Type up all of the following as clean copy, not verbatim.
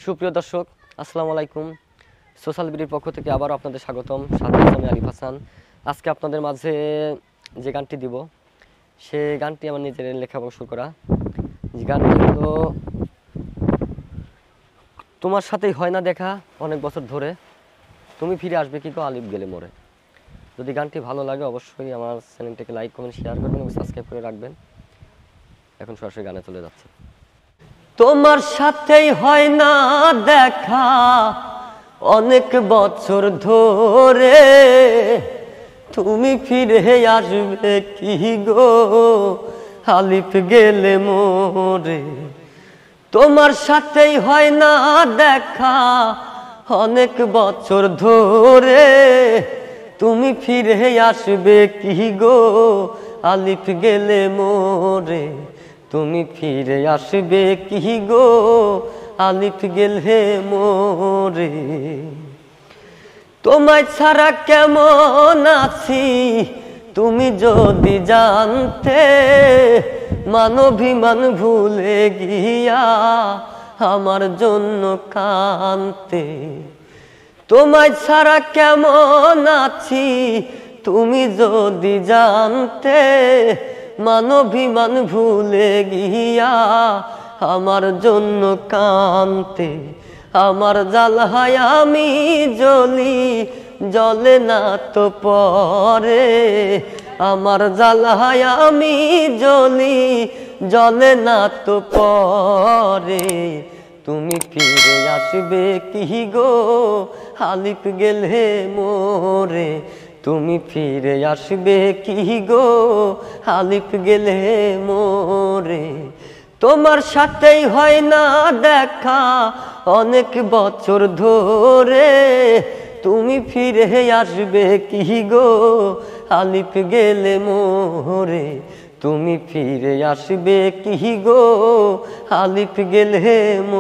সুপ্রিয় দর্শক, আসসালামু আলাইকুম। সোশ্যাল বিডির পক্ষ থেকে আবারও আপনাদের স্বাগতম। সাথে আমি আরিফ হাসান। আজকে আপনাদের মাঝে যে গানটি দিব সে গানটি আমার নিজের লেখা এবং সুর করা। যে গানটি হলো তোমার সাথেই হয় না দেখা অনেক বছর ধরে, তুমি ফিরে আসবে কি গো আলিফ গেলে মোরে। যদি গানটি ভালো লাগে অবশ্যই আমার চ্যানেলটিকে লাইক কমেন্ট শেয়ার করবেন এবং সাবস্ক্রাইব করে রাখবেন। এখন সরাসরি গানে চলে যাচ্ছে। তোমার সাথেই হয় না দেখা অনেক বছর ধরে, তুমি ফিরে আসবে কি গো আলিফ গেলে মোরে। তোমার সাথেই হয় না দেখা অনেক বছর ধরে, তুমি ফিরে আসবে কি গো আলিফ গেলে মোরে। তুমি ফিরে আসবে কি গো আলিফ গেলে মোরে। তোমায় ছাড়া কেমন আছি তুমি যদি জানতে, মানবিমান ভুলে গিয়া আমার জন্য কাঁদতে। তোমায় ছাড়া কেমন আছি তুমি যদি জানতে, মানবিমান ভুলে গিয়া আমার জন্য কাঁদতে। আমার জ্বালায় আমি জ্বলি জ্বলে না তো পরে, আমার জ্বালায় আমি জ্বলি জ্বলে না তো পরে। তুমি ফিরে আসবে কি গো আলিফ গেলে মোরে। তুমি ফিরে আসবে কি গো আলিফ গেলে মোরে। তোমার সাথেই হয় না দেখা অনেক বছর ধরে, তুমি ফিরে আসবে কি গো আলিফ গেলে মোরে। তুমি ফিরে আসবে কি গো আলিফ গেলে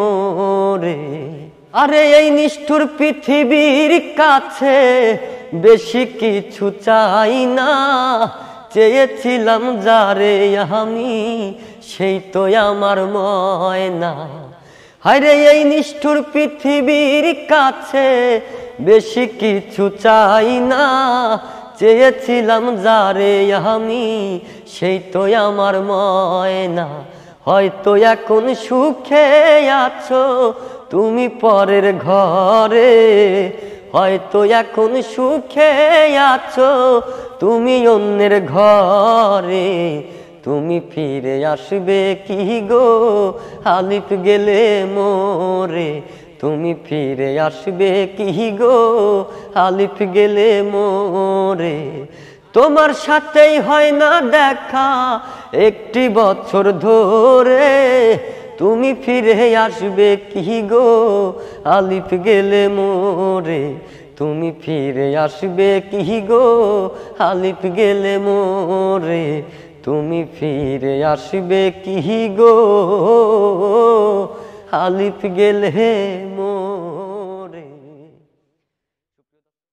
মোরে। আরে এই নিষ্ঠুর পৃথিবীর কাছে বেশি কিছু চাই না, চেয়েছিলাম যারে আমি সেই তো আমার ময়না। আরে এই নিষ্ঠুর পৃথিবীর কাছে বেশি কিছু চাই না, চেয়েছিলাম যারে আমি সেই তো আমার ময়না। হয়তো এখন সুখে আছো তুমি পরের ঘরে, হয়তো এখন সুখে আছো তুমি অন্যের ঘরে। তুমি ফিরে আসবে কি গো আলিফ গেলে মোরে। তুমি ফিরে আসবে কি গো আলিফ গেলে মোরে। তোমার সাথেই হয় না দেখা একটি বছর ধরে, তুমি ফিরে আসবে কি গো আলিফ গেলে মোরে। তুমি ফিরে আসবে কি গো আলিফ গেলে মোরে। তুমি ফিরে আসবে কি গো আলিফ গেলে মোরে।